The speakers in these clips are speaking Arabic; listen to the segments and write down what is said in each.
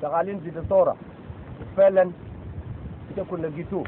شغالين في دثورة فعلا تكون لقيتوه.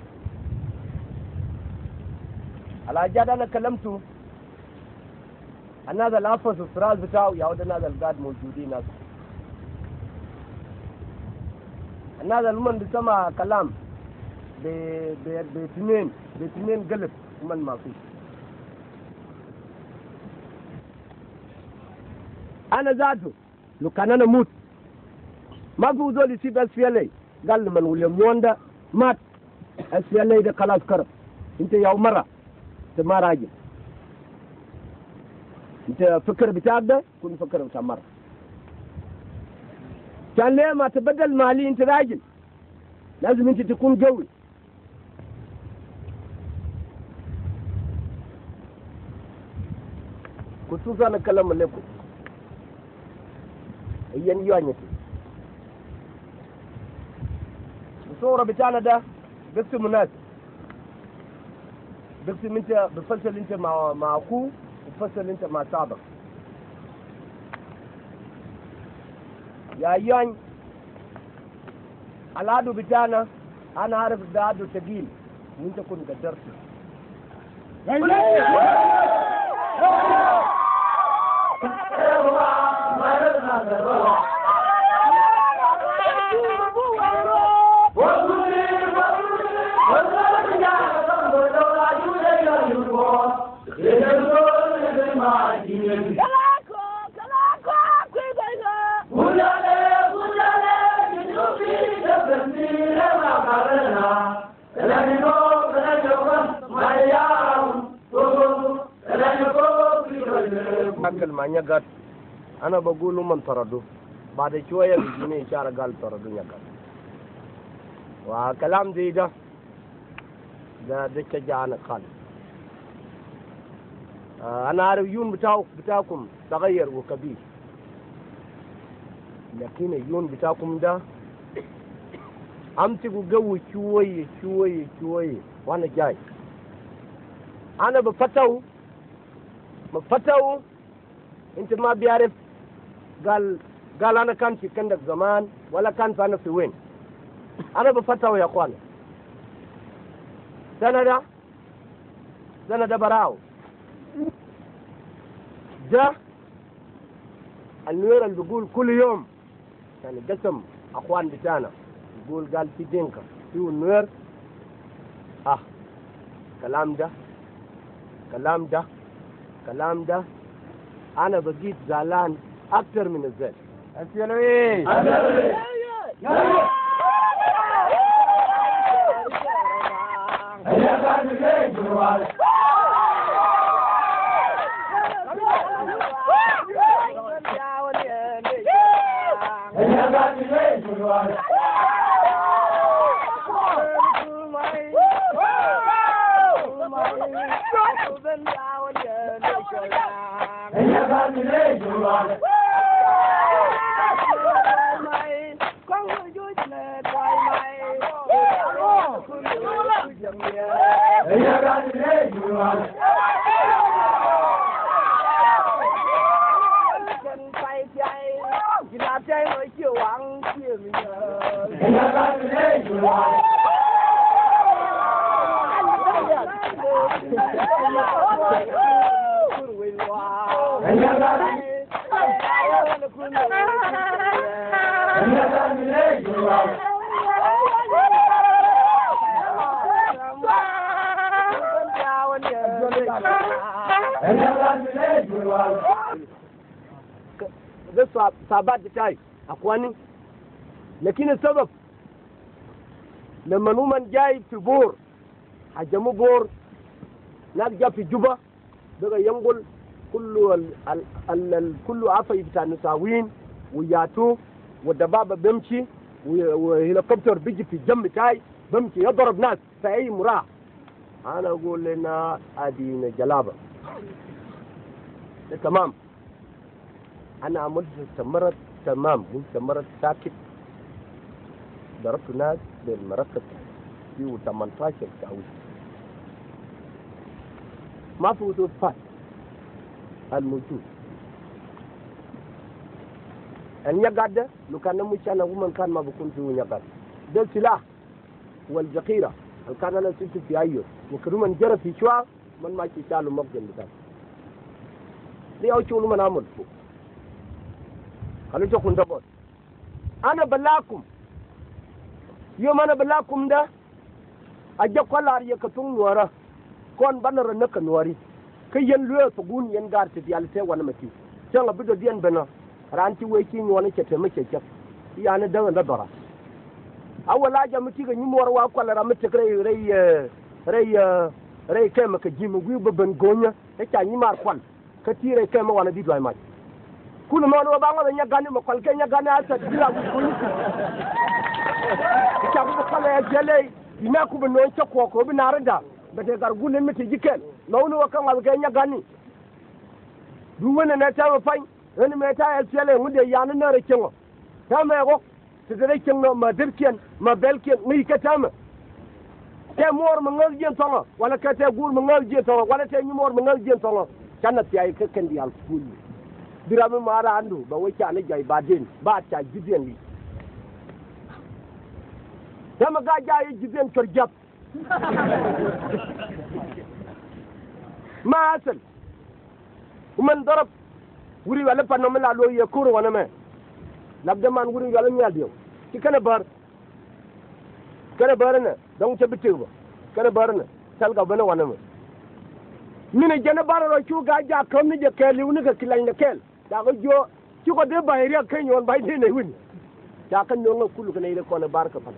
الحاجات أنا كلمته الناس اللي أفسوا السراج بتاعه يعود الناس اللي قاعد موجودين ناس الناس اللي هم بيسمع كلام باثنين قلب هم ما فيه. أنا ذاته لو كان أنا موت ما في زول يسيب SPLA. قال لمن ويليام يوندا مات SPLA ده خلاص كرب. أنت يا مرة أنت ما راجل، أنت فكر بتاعك ده كن فكر بتاع مرة. كان ليه ما تبدل مالي؟ أنت راجل لازم أنت تكون قوي. خصوصا أنا أتكلم لكم أيام يوانيتي الصورة بتاعنا ده بقسم الناس، بقسم أنت بفصل أنت مع أخوه وبفصل أنت مع صاحبك. يا أيان العدو بتاعنا أنا عارف ده عدو ثقيل وأنت كنت قدرته. كلمة نجات أنا بقول من طردوا بعد شوية بيجيني إشارة قال طردوا نجات. وكلام زي ده شجعنا خالص. أنا عارف يون بتاعكم تغير وكبير، لكن اليون بتاعكم ده أمسكوا قوي شوية شوية شوية. وأنا جاي أنا بفتو انت ما بيعرف. قال انا كان في كندك زمان ولا كان انا في وين. انا بفتو يا اخوانا. سنة ده براو ده النوير اللي بيقول كل يوم يعني قسم اخوان بتاعنا يقول قال في دينكا في النوير. كلام ده أنا بقيت زعلان أكثر من الزعل. أسيلوي ده صعبات بتاعي اخواني. لكن السبب لما نومن جاي في بور حجموا بور ناس جا في جوبا بقى ينقل كله عفي بتاع نساوين وياتو والدبابة بيمشي وهليكوبتر بيجي في الجنب بتاعي بيمشي يضرب ناس في اي مراه. انا اقول لنا ادينا جلابه ده تمام. انا عملت استمرت تمام واستمرت ساكت. ضربت ناس بالمركب فيه 18 تعويض ما في وجود فات الموجود. النقاد لو كان مشانا ومن كان ما بكون فيه نقاد ده السلاح والذخيرة اللي كان أنا سبت في أيوه وكرمان جرى في شوا من ما يشالوا مقدم بتاعه دي أو شو من عمل فوق خلوا تكون دبر أنا بلاكم يوم أنا بلاكم ده أجا كل عريه كتوم نورا كون بنا رنك نوري كي ينلو تقول ينقار تديالته وانا متي شان بدو دين بنا رانتي ويكين وانا كتمه كتف يعني ده ندرا أول حاجة متي كنيمور واقول رامتك ري كم كجيم ويب بنغونيا هكذا نيمار قال كثير كم وانا دي دواي ماي كل ما نو بعمر نيجاني مقال كنيجاني أسد بلا ويقول كتاب مقال يجلي inaku be non cha ko be narada be te gar gulen mete jikel lawnu wa kan alga nya gani du wona na ta fa woni me ta el tele ngude yana na rekengo ta me go te de rekengo ma dirken ma belken ni ka tama te mor ma ngal jen tonga wala ka te gur ma ngal jen tonga wala te ni mor ma ngal jen tonga kana ti ay ka kan di al ful dirame mara andu ba wai kana jay ba den ba ta jiden li dama ga jaay jigéen kër jàpp ma asal man darab wuri wala pa no la lo ye kuro wana me labda man wuri wala nyal dio ki kana bar na don ta bitte ba kana bar na talga bana wana me mine jana bar ro chu ga ja kam ni je keli uni ga kilan na kel da go jo ki ko de bayri kan yon bay de ne wuni da kan no ngakulu kana ile ko na barka fa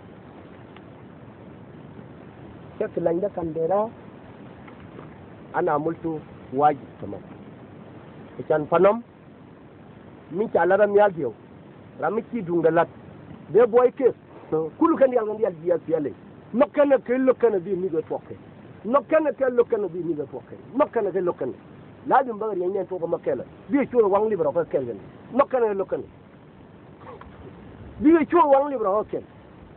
kilan da kandera ana multu waji tamam ikan panom min ta laram ya dio ramiki dungalat de boy ke kulu kan yal ngal dia fiale nokana ke lokana bi mi go tokke nokana ke lokana bi mi go tokke nokana ke lokana lazim bagar yanyen to ko makela bi chuo wang libra ko kelgen nokana lokana bi chuo wang libra ko kel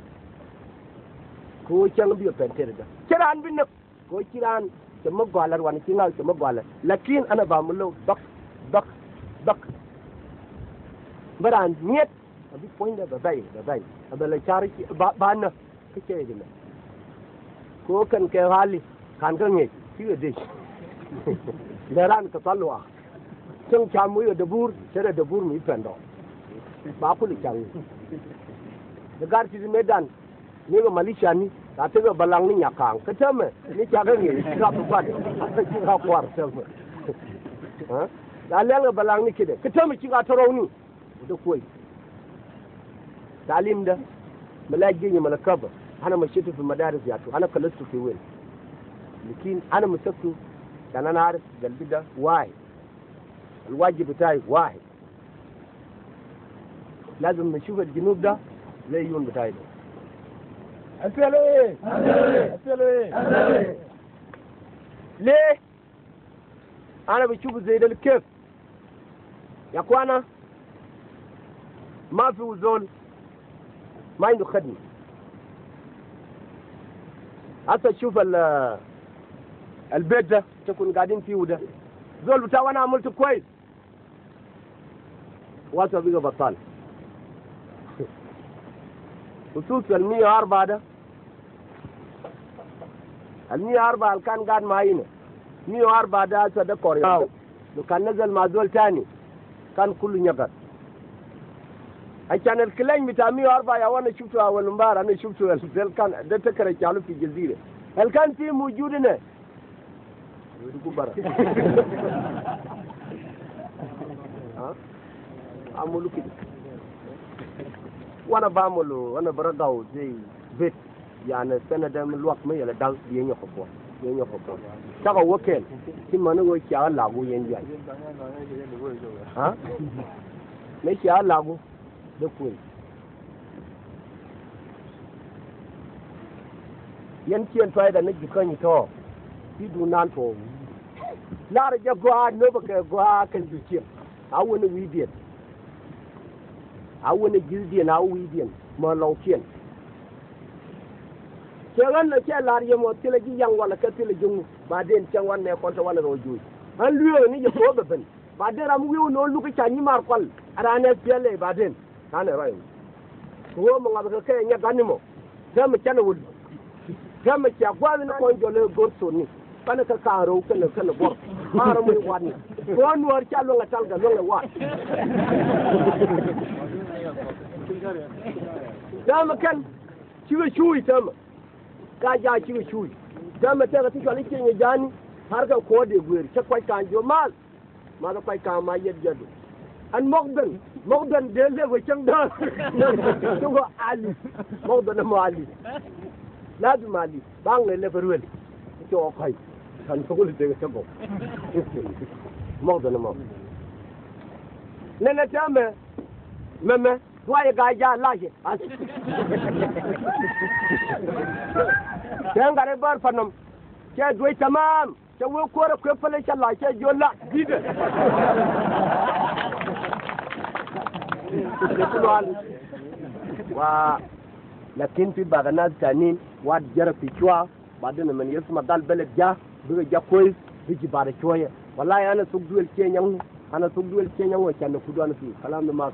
ko chang bi pentere da kiran bin ko kiran ke magwalar wani kingal ke magwalar lakin ana ba mullo bak baran niet abi point da bai abala chariki ba na kike dina ko kan ke hali kan kan ne shi de da ran ka talwa sun chamu da bur sai da bur mi pendo ba ku li chang da gar ti medan ni ga malisha ni ta te ga balang ni nyakang ka tame ni cha ga ni ka bu ba ki ka kwar tame ha la le balang ni kide ka tame ki ga taro ni da koi talim da malaji ni malakaba ana mashitu fi madaris ya to ana kalastu fi wen lakin ana musaktu kana na arif galbida why الواجب بتاعي واحد لازم نشوف الجنوب ده زي اليون بتاعي ده أسأله إيه ليه أنا بشوف زي ده كيف يا أخوانا ما في وزول ما عنده خدمة هسه تشوف البيت ده تكون قاعدين فيه ده زول بتاع أنا عملته كويس واسع بيجا بطال خصوصا 104 ده 104 كان قاعد معينا 104 ده هسه ده كوريا لو كان نزل مع زول تاني كان كله نقر عشان الكلام بتاع 104 يا وانا شفته اول امبارح انا شفته كان ده تكره قالوا في الجزيره هل كان في موجود هنا عملوا كده وانا بعمله وانا برجعه زي بيت يعني السنه ده من الوقت ما يلا دال ينيا خطوه تاغا وكل كما نقول يا لاغو ينجا ها ماشي يا لاغو ده كويس ينتين فايده نجي كاني تو في دونان تو لا رجع غوا نوبك غوا كان دوتي awon widiyan awon gildiyan awu widiyan ma lawkiyan kegan na ke lariye mo tele gi yang wala ka tele jungu ba den cang wan ne konta wala roju an luyo ni je ko be ben ba de ram wiu no lu ka ni mar kwal arane piale baden kana rai ko mo ngaba ka nya ganimo zama kana wul zama kya gwani ko jole gorso ni kana ka karo kana bor mara muy wani ko nuwar kyalo nga talga lo nga wa zama kan ciwe shuyi tama ka ja ciwe shuyi zama ta ti kwali ke jani har ka ko de guer ta kwai kan jo mal ma da kwai kan ma yeddo an mogdan de le go cang da to go ali mogdan mo ali ladu mali bang le ferwel to kai kan ko le de ta go mogdan mo nene tame meme waye ga ja laje yan gare bar fanam ke doy tamam ke wo ko ra ko fele cha la ke jolla dide wa lakin fi bagana tanin wa jara fi chwa badana man yasma dal balad ja buga ja koy biji bara choya wallahi ana sug duel kenyang wa kan ku do ana fi kalam ma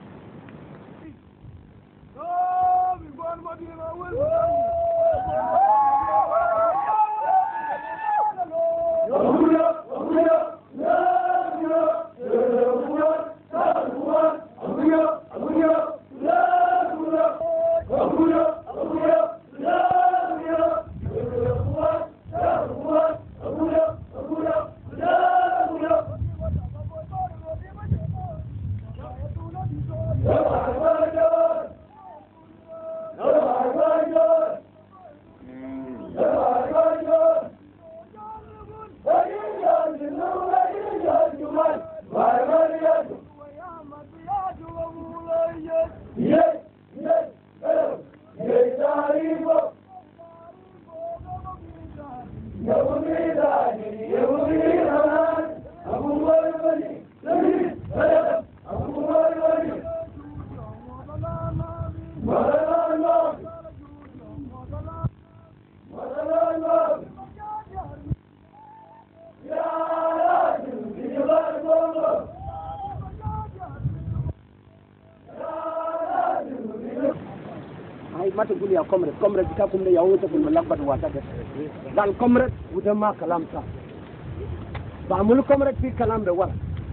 mata guli ya comrade ka kuma ya wuce kun malabba da wata da al comrade wuta ma kalam ta ba mul comrade fi kalam da war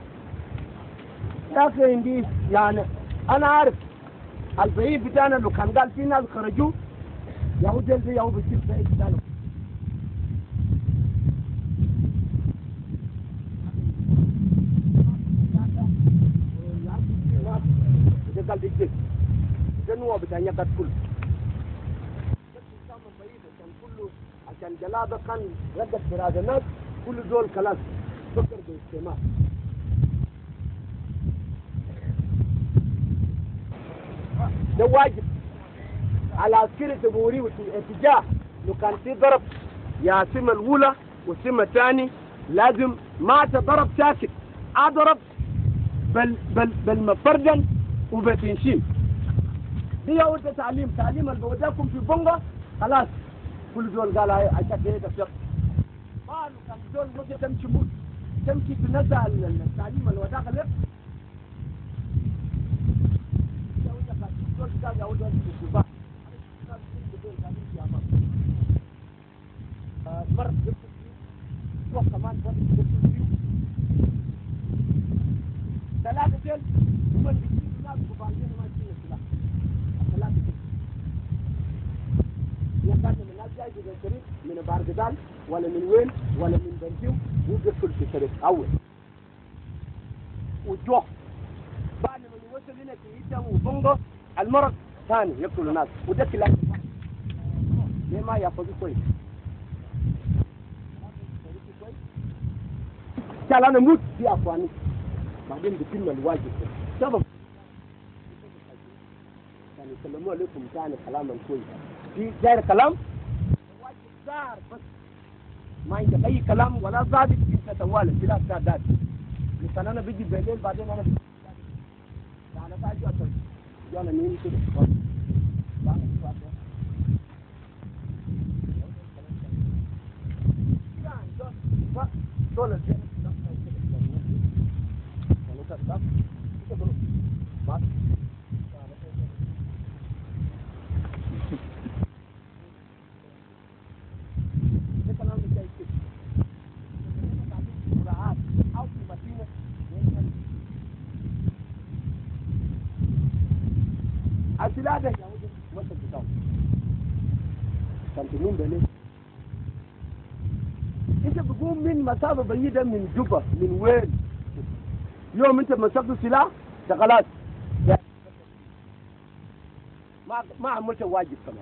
ya ke indi yani ana arif al bayi bitana lu kan gal fina al kharaju ya wuce da ya wuce fi bitana da gal dik dan wa bitanya kat kul عشان جلابه كان ردت برادنات كل دول كلام فكر بالاستماع ده واجب على عسكري تبوري واتجاه لو كان في ضرب يا سمة الأولى وسمة الثاني لازم ما تضرب ساكت أضرب بل مفردا وبتنشيم دي أول تعليم اللي بوداكم في بونغا خلاص كل دول قال عشان كده تفسر قالوا كان دول ممكن تمشي تنزع التعليم اللي وداك لك دول قال يا ولد الشباب مرة وكمان ثلاثة دول هم اللي بيجوا ناس كبارين ما يصير سلاح ثلاثة من بارغدال ولا من وين ولا من بنجيم ويدخل في شريك اول وجوه بعد ما يوصل هنا كيتا وبونغو المرض ثاني يقتل الناس وده كلام ليه ما ياخذوا كويس قال انا موت في اخواني بعدين بكلمه الواجب سبب يعني يسلموا عليكم ثاني كلاما كويس في داير كلام بس ما عندك اي كلام ولا ضابط انت توالد بلا استعداد لكن انا بيجي بالليل بعدين انا تعالى اجي يلا مين كده دول أسئلة وانت بتاعه كان تنوم بليه انت بتقوم من مسافة بعيدة من جوبا من وين يوم انت مسكت سلاح ده خلاص ما عملت واجب كمان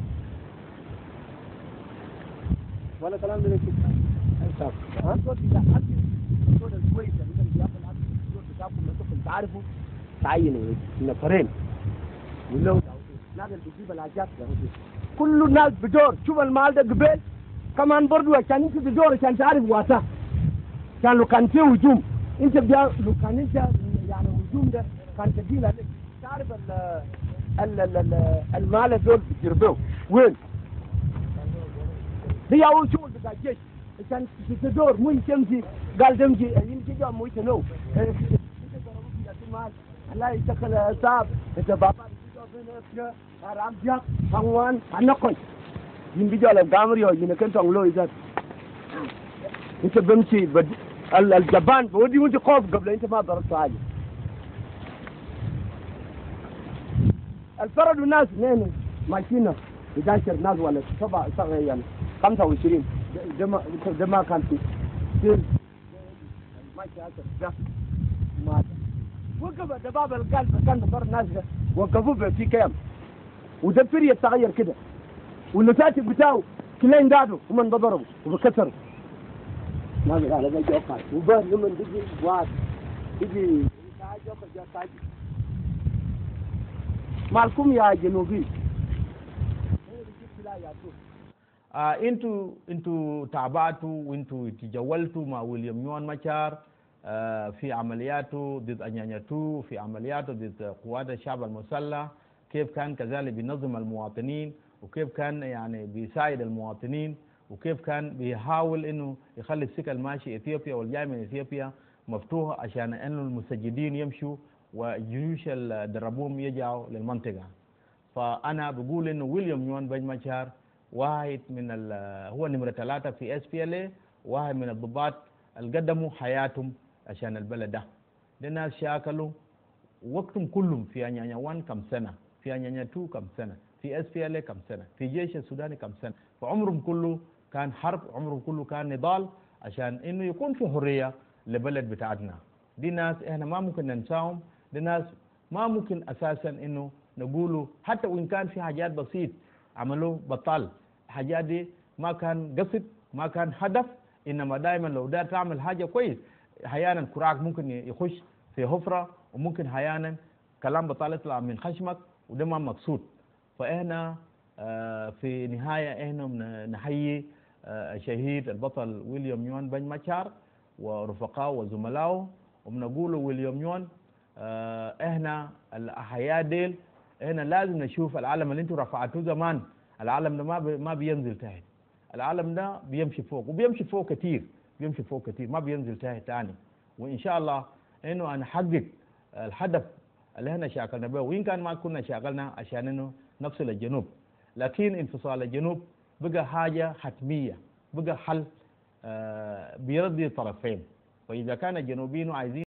ولا كلام من كده ها صوت ده صوت كويس اللي بياكل الصوت بتاعكم انتم تعرفوا تعينوا نفرين ولو لازم تجيب الحاجات كل الناس بدور شوف المال ده قبل كمان برضو عشان انت بدور عشان تعرف واسع عشان لو كان في هجوم انت لو كان انت يعني الهجوم ده كان تجيل عليك تعرف المال دول بتجربوه وين هي اول شغل بتاع الجيش عشان تدور مو تمشي قال تمشي يمشي جوا مو تنو انت ضربوا في المال الله يشكل صعب انت بابا Aram jak pangwan anakoi yin bi jala gamri yo yin kan tong loy zat انت بمشي الجبان بودي وانت خوف قبل انت ما ضربت حاجه الفرد والناس اثنين ماشيين 11 ناس ولا 7 يعني 25 ده ما كان في ماشي هذا ما وقف دباب القلب كان بفرد ناس وقفوه في كام وده فري يتغير كده والنتائج بتاعه كلين قعدوا ومن ضربوا وبكسروا ما على ده جوقع وبه لما تجي واحد تجي جوقع مالكم يا جنوبي انتوا تابعتوا وانتوا تجولتوا مع ويليام نيون ماشار في عملياته ضد أنيانياتو في عملياته ضد قوات الشعب المسلح كيف كان كذلك بينظم المواطنين وكيف كان يعني بيساعد المواطنين وكيف كان بيحاول انه يخلي السكه الماشي اثيوبيا والجاي من اثيوبيا مفتوحه عشان انه المسجدين يمشوا والجيوش اللي دربوهم يجوا للمنطقه. فانا بقول انه ويليام نيون بن ماشار واحد من هو نمره 3 في اس بي ال اي، واحد من الضباط اللي قدموا حياتهم عشان البلد ده. الناس شاكلوا وقتهم كلهم في أنيانيا 1 كم سنة، في أنيانيا 2 كم سنة، في اس بي ال كم سنة، في جيش السوداني كم سنة، فعمرهم كله كان حرب، عمرهم كله كان نضال عشان انه يكون في حرية لبلد بتاعتنا. دي ناس احنا ما ممكن ننساهم، دي ناس ما ممكن اساسا انه نقولوا حتى وان كان في حاجات بسيط عملوا بطال، حاجات دي ما كان قصد، ما كان هدف، انما دائما لو دار تعمل حاجة كويس احيانا كراك ممكن يخش في حفرة، وممكن احيانا كلام بطال يطلع من خشمك وده ما مقصود. فاحنا في نهاية احنا نحيي الشهيد البطل ويليام نيون بن ماشار ورفقائه وزملائه، وبنقول ويليام نيون احنا الاحياء ديل احنا لازم نشوف العالم اللي انتم رفعتوه زمان، العالم ده ما بينزل تحت، العالم ده بيمشي فوق، وبيمشي فوق كتير، بيمشي فوق كتير، ما بينزل تحت تاني. وان شاء الله انه نحقق الهدف اللي احنا شاكلنا به، وان كان ما كنا شاكلنا عشان انه نفصل الجنوب، لكن انفصال الجنوب بقى حاجه حتميه، بقى حل بيرضي الطرفين. فاذا كان الجنوبيين عايزين